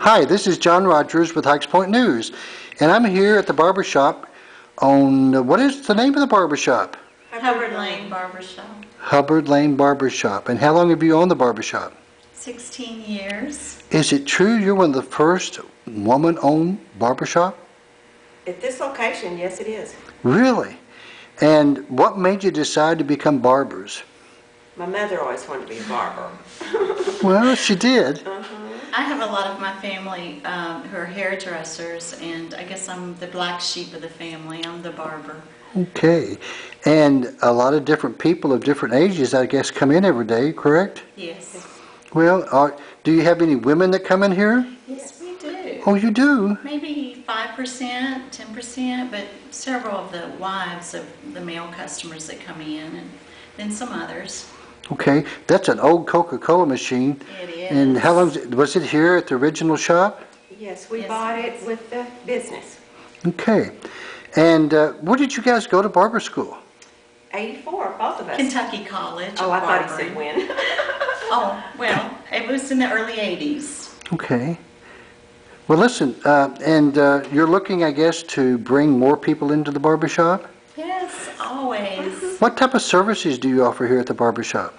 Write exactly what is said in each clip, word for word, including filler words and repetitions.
Hi, this is John Rogers with Hikes Point News, and I'm here at the barber shop on, uh, what is the name of the barber shop? Hubbard Lane Barbershop. Hubbard Lane Barber Shop. And how long have you owned the barber shop? sixteen years. Is it true you're one of the first woman-owned barber shop? At this location, yes it is. Really? And what made you decide to become barbers? My mother always wanted to be a barber. Well, she did. Uh-huh. I have a lot of my family um, who are hairdressers, and I guess I'm the black sheep of the family. I'm the barber. Okay. And a lot of different people of different ages, I guess, come in every day, correct? Yes. Well, are, do you have any women that come in here? Yes, we do. Oh, you do? Maybe five percent, ten percent, but several of the wives of the male customers that come in, and then some others. Okay, that's an old Coca-Cola machine. It is. And how long was it here at the original shop? Yes, we Yes, bought it it is. with the business. Okay. And uh, where did you guys go to barber school? eighty-four, both of us. Kentucky College. Oh, of I thought he Barbering. said when. Oh, well, it was in the early eighties. Okay. Well, listen, uh, and uh, you're looking, I guess, to bring more people into the barber shop? Yes, always. What type of services do you offer here at the barber shop?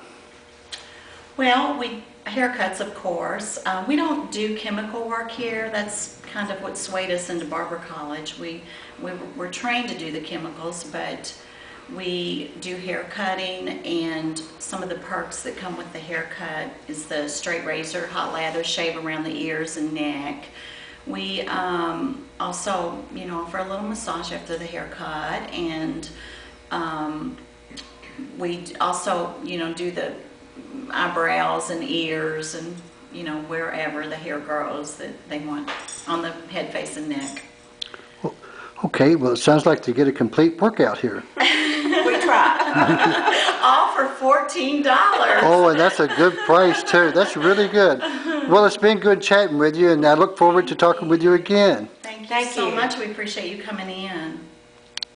Well, we haircuts, of course. Uh, we don't do chemical work here. That's kind of what swayed us into barber college. We, we we're trained to do the chemicals, but we do hair cutting, and some of the perks that come with the haircut is the straight razor, hot lather, shave around the ears and neck. We um, also, you know, offer a little massage after the haircut, and um, we also, you know, do the eyebrows and ears and, you know, wherever the hair grows that they want on the head, face, and neck. Well, okay, well, it sounds like they get a complete workout here. We tried. All for fourteen dollars. Oh, and that's a good price, too. That's really good. Well, it's been good chatting with you, and I look forward to talking with you again. Thank you Thank so you. much. We appreciate you coming in.